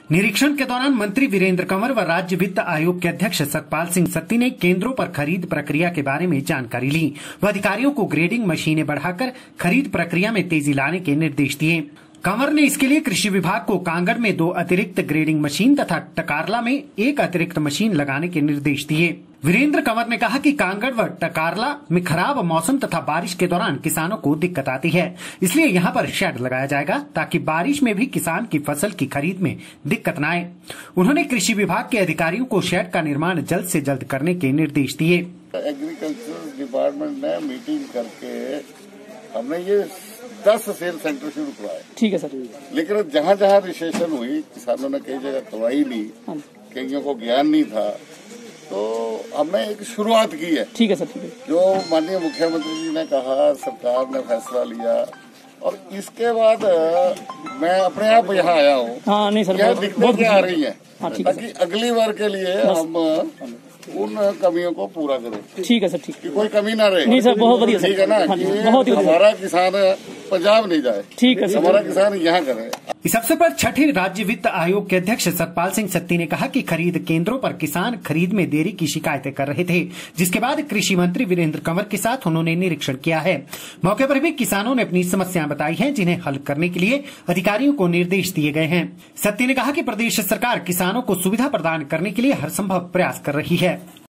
निरीक्षण के दौरान मंत्री वीरेंद्र कंवर व राज्य वित्त आयोग के अध्यक्ष सतपाल सिंह सत्ती ने केंद्रों पर खरीद प्रक्रिया के बारे में जानकारी ली व अधिकारियों को ग्रेडिंग मशीनें बढ़ाकर खरीद प्रक्रिया में तेजी लाने के निर्देश दिए। कंवर ने इसके लिए कृषि विभाग को कांगड़ में 2 अतिरिक्त ग्रेडिंग मशीन तथा टकारला में 1 अतिरिक्त मशीन लगाने के निर्देश दिए। वीरेंद्र कंवर ने कहा कि कांगड़ व टकारला में खराब मौसम तथा बारिश के दौरान किसानों को दिक्कत आती है, इसलिए यहां पर शेड लगाया जाएगा ताकि बारिश में भी किसान की फसल की खरीद में दिक्कत न आए। उन्होंने कृषि विभाग के अधिकारियों को शेड का निर्माण जल्द से जल्द करने के निर्देश दिए। एग्रीकल्चर डिपार्टमेंट ने मीटिंग करके हमने ये 10 सेल सेंटर शुरू करवाए। ठीक है सर। लेकिन जहाँ जहाँ रजिस्ट्रेशन हुई किसानों ने कई जगह करवाई ली, कईयों को ज्ञान नहीं था, तो हमने एक शुरुआत की है। ठीक है सर। ठीक है। जो माननीय मुख्यमंत्री जी ने कहा, सरकार ने फैसला लिया और इसके बाद मैं अपने आप यहाँ आया हूँ। हाँ नहीं सर, क्या दिक्कतें क्या आ रही है, ताकि अगली बार के लिए हम उन कमियों को पूरा करें। ठीक है सर। ठीक है, कोई कमी ना रहे। नहीं सर, बहुत बढ़िया। ठीक है ना, बहुत ही हमारा किसान पंजाब नहीं जाए। ठीक है सर, हमारा किसान यहाँ करे। इस अवसर पर छठे राज्य वित्त आयोग के अध्यक्ष सतपाल सिंह सत्ती ने कहा कि खरीद केंद्रों पर किसान खरीद में देरी की शिकायतें कर रहे थे, जिसके बाद कृषि मंत्री वीरेंद्र कंवर के साथ उन्होंने निरीक्षण किया है। मौके पर भी किसानों ने अपनी समस्याएं बताई हैं, जिन्हें हल करने के लिए अधिकारियों को निर्देश दिए गए हैं। सत्ती ने कहा कि प्रदेश सरकार किसानों को सुविधा प्रदान करने के लिए हर संभव प्रयास कर रही है।